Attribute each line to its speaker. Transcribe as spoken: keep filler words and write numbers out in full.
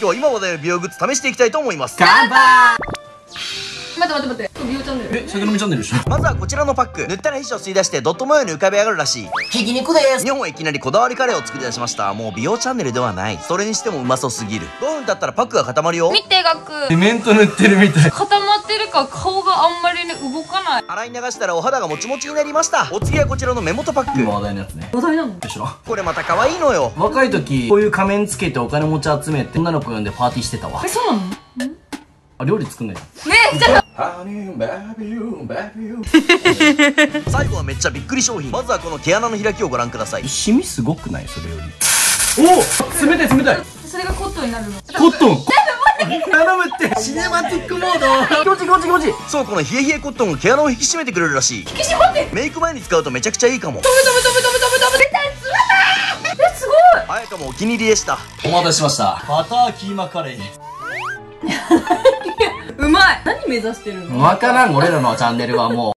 Speaker 1: 日は今話題の美容グッズ試していきたいと思います。
Speaker 2: 乾杯。
Speaker 3: 待って待って待って、美容チャンネル。
Speaker 2: え、酒飲みチャンネルでしょ。
Speaker 1: まずはこちらのパック、塗ったら皮脂を吸い出してドット模様に浮かび上がるらしい
Speaker 2: ひき肉です。
Speaker 1: にほんいきなりこだわりカレーを作り出しました。もう美容チャンネルではない。それにしてもうまそうすぎる。ごふん経ったらパックが固まるよ。
Speaker 3: 見てガク、
Speaker 2: セメント塗ってるみたい。
Speaker 3: 固まってるから顔があんまりね動かない。
Speaker 1: 洗い流したらお肌がもちもちになりました。お次はこちらの目元パック。
Speaker 2: 今話題のやつね。
Speaker 3: 話題なの？
Speaker 2: でしょ。
Speaker 1: これまた可愛いのよ。
Speaker 2: 若い時こういう仮面つけてお金持ち集めて女の子呼んでパーティーしてたわ。
Speaker 3: え、そうなの？
Speaker 2: あ、料理作んないじゃん。
Speaker 3: ねえ、ちょっと
Speaker 1: 最後はめっちゃびっくり商品。まずはこの毛穴の開きをご覧ください。
Speaker 2: シミすごくない？それより。おお、冷たい冷たい。
Speaker 3: それがコットンになるの。
Speaker 2: コットン。頼むって。シネマティックモード。気持ちいい気持ちいい気持ちいい。
Speaker 1: そう、この冷え冷えコットンが毛穴を引き締めてくれるらしい。
Speaker 3: 引き締まって。
Speaker 1: メイク前に使うとめちゃくちゃいいかも。
Speaker 3: ダメダメダメダメダメダメ。絶対冷たい。え、すごい。
Speaker 1: あやかもお気に入りでした。
Speaker 2: お待たせしました。バターキーマカレーです。
Speaker 3: うまい。何目指してるの？
Speaker 2: わからん、俺らのチャンネルはもう。